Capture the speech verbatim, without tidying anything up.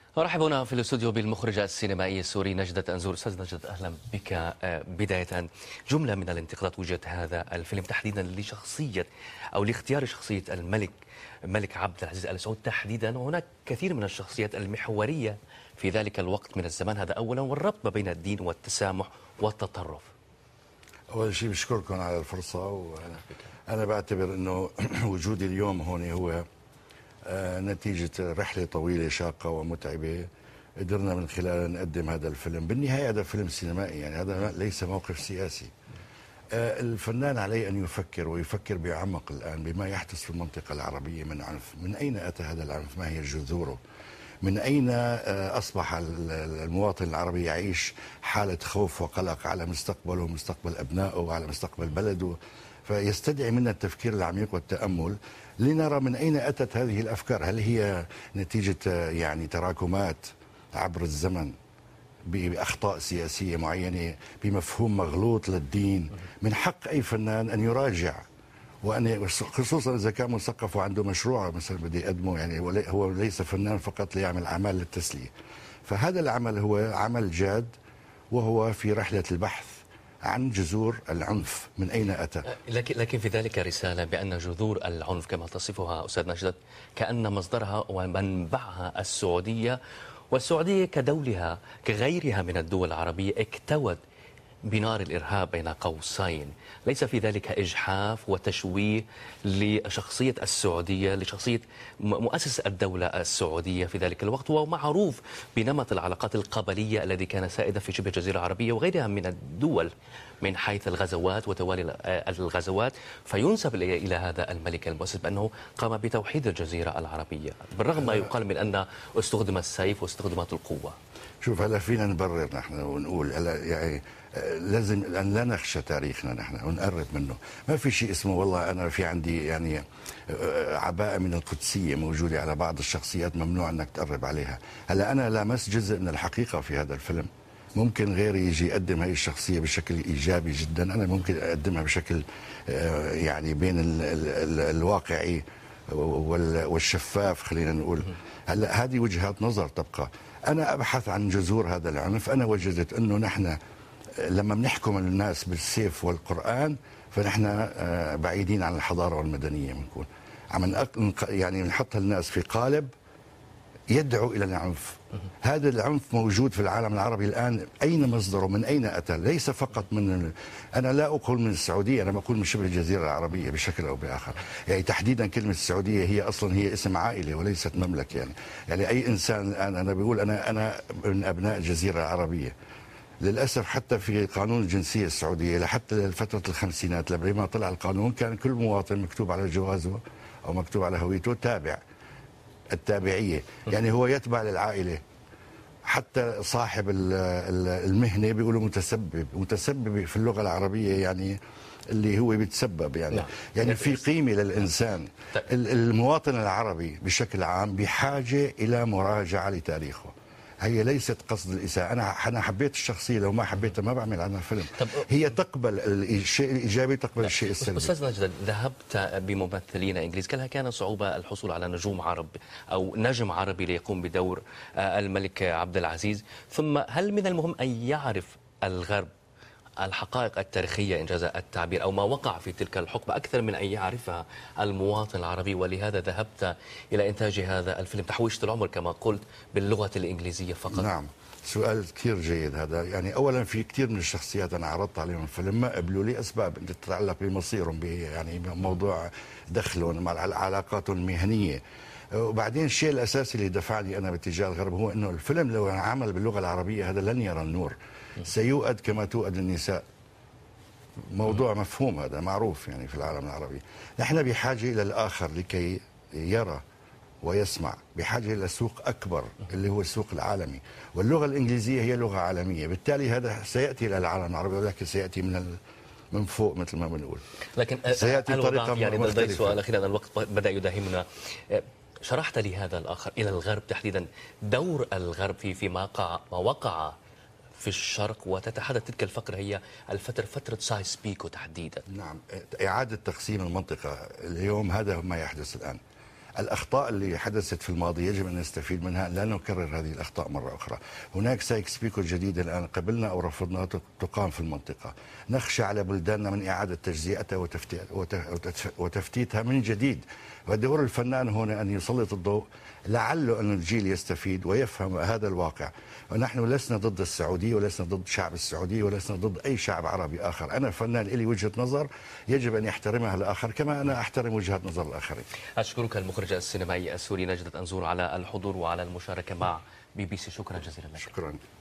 أرحب هنا في الاستوديو بالمخرج السينمائي السوري نجدة أنزور. أستاذ نجدة، أهلا بك. بداية، جملة من الانتقادات وجهت هذا الفيلم تحديدا لشخصية أو لاختيار شخصية الملك الملك عبد العزيز آل سعود تحديدا، وهناك كثير من الشخصيات المحورية في ذلك الوقت من الزمان، هذا أولا، والربط ما بين الدين والتسامح والتطرف. أول شيء بشكركم على الفرصة، وأنا أنا بعتبر أنه وجودي اليوم هون هو نتيجة رحلة طويلة شاقة ومتعبة قدرنا من خلالها نقدم هذا الفيلم. بالنهاية هذا فيلم سينمائي، يعني هذا ليس موقف سياسي. الفنان عليه أن يفكر ويفكر بعمق الآن بما يحدث في المنطقة العربية من عنف. من أين أتى هذا العنف؟ ما هي جذوره؟ من أين أصبح المواطن العربي يعيش حالة خوف وقلق على مستقبله ومستقبل أبنائه وعلى مستقبل بلده؟ فيستدعي منا التفكير العميق والتأمل لنرى من أين أتت هذه الأفكار. هل هي نتيجة يعني تراكمات عبر الزمن بأخطاء سياسية معينة، بمفهوم مغلوط للدين؟ من حق أي فنان أن يراجع، وأن خصوصا إذا كان مثقف وعنده مشروع مثلا بده يقدمه، يعني هو ليس فنان فقط ليعمل أعمال للتسلية. فهذا العمل هو عمل جاد، وهو في رحلة البحث عن جذور العنف من أين أتى. لكن لكن في ذلك رسالة بأن جذور العنف كما تصفها أستاذ نجدة كأن مصدرها ومنبعها السعودية، والسعودية كدولها كغيرها من الدول العربية اكتوت بنار الإرهاب بين قوسين. ليس في ذلك إجحاف وتشويه لشخصية السعودية، لشخصية مؤسس الدولة السعودية في ذلك الوقت، ومعروف بنمط العلاقات القبلية الذي كان سائدا في شبه الجزيرة العربية وغيرها من الدول من حيث الغزوات وتوالي الغزوات. فينسب إلى هذا الملك المؤسس بأنه قام بتوحيد الجزيرة العربية، بالرغم ما يقال من أن استخدم السيف واستخدمت القوة. شوف، هلا فينا نبرر نحن ونقول هلا يعني لازم أن لا نخشى تاريخنا نحن ونقرب منه. ما في شيء اسمه والله أنا في عندي يعني عباءة من القدسية موجودة على بعض الشخصيات ممنوع أنك تقرب عليها. هلا أنا لامست جزء من الحقيقة في هذا الفيلم. ممكن غيري يجي يقدم هذه الشخصية بشكل إيجابي جدا، أنا ممكن أقدمها بشكل يعني بين ال ال الواقعي والشفاف، خلينا نقول. هلا هذه وجهات نظر تبقى. أنا أبحث عن جذور هذا العنف. أنا وجدت أنه نحن لما بنحكم الناس بالسيف والقرآن فنحن بعيدين عن الحضارة والمدنية. بنكون عم يعني نحط الناس في قالب يدعو إلى العنف. هذا العنف موجود في العالم العربي الآن. أين مصدره؟ من أين أتى؟ ليس فقط من، أنا لا أقول من السعودية، أنا بقول من شبه الجزيرة العربية بشكل أو بآخر. يعني تحديدا كلمة السعودية هي أصلا هي اسم عائلة وليست مملكة. يعني يعني أي إنسان الآن، أنا بقول أنا أنا من أبناء الجزيرة العربية. للأسف حتى في قانون الجنسية السعودية لحتى لفترة الخمسينات لما طلع القانون كان كل مواطن مكتوب على جوازه أو مكتوب على هويته تابع، التابعية، يعني هو يتبع للعائلة. حتى صاحب المهنة بيقولوا متسبب. متسبب في اللغة العربية يعني اللي هو بيتسبب، يعني لا. يعني في قيمة للإنسان. المواطن العربي بشكل عام بحاجة إلى مراجعة لتاريخه. هي ليست قصد الإساءة. أنا أنا حبيت الشخصية، لو ما حبيتها ما بعمل عنها فيلم. هي تقبل الشيء الإيجابي، تقبل الشيء السلبي. أستاذ نجد، ذهبت بممثلين إنجليز، كان كان صعوبة الحصول على نجوم عرب أو نجم عربي ليقوم بدور الملك عبد العزيز؟ ثم هل من المهم أن يعرف الغرب الحقائق التاريخية إنجاز التعبير أو ما وقع في تلك الحقبة أكثر من أن يعرفها المواطن العربي، ولهذا ذهبت إلى إنتاج هذا الفيلم تحويشة العمر كما قلت باللغة الإنجليزية فقط؟ نعم، سؤال كثير جيد هذا. يعني أولا في كثير من الشخصيات أنا عرضت عليهم الفيلم ما قبلوا لأسباب تتعلق بمصيرهم، يعني موضوع دخلهم مع علاقاتهم المهنية. وبعدين الشيء الأساسي اللي دفعني أنا باتجاه الغرب هو أنه الفيلم لو عمل باللغة العربية هذا لن يرى النور. سيؤد كما تؤد النساء. موضوع مفهوم، هذا معروف يعني في العالم العربي. نحن بحاجة إلى الآخر لكي يرى ويسمع، بحاجة إلى سوق أكبر اللي هو السوق العالمي، واللغة الإنجليزية هي لغة عالمية. بالتالي هذا سيأتي إلى العالم العربي، ولكن سيأتي من من فوق مثل ما بنقول. لكن سيأتي بطريقة يعني مختلفة. سؤال أخير، الوقت بدأ يداهمنا. شرحت لي هذا الآخر إلى الغرب تحديدا، دور الغرب في في ما وقع ما وقع في الشرق، وتتحدث تلك الفقرة هي الفترة فترة سايس بيكو تحديدا. نعم، إعادة تقسيم المنطقة اليوم هذا ما يحدث الآن. الأخطاء اللي حدثت في الماضي يجب أن نستفيد منها، لا نكرر هذه الأخطاء مرة أخرى. هناك سايكس بيكو جديدة الآن قبلنا أو رفضنا تقام في المنطقة. نخشى على بلداننا من إعادة تجزئتها وتفتيتها من جديد. ودور الفنان هنا أن يسلط الضوء، لعله أن الجيل يستفيد ويفهم هذا الواقع. ونحن لسنا ضد السعودية ولسنا ضد شعب السعودية ولسنا ضد أي شعب عربي آخر. أنا فنان لي وجهة نظر يجب أن يحترمها الآخر كما أنا أحترم وجهة نظر الآخرين. أشكرك المخرج السينمائي السوري نجدة أنزور على الحضور وعلى المشاركة مع بي بي سي. شكرا جزيلا لك. شكرا.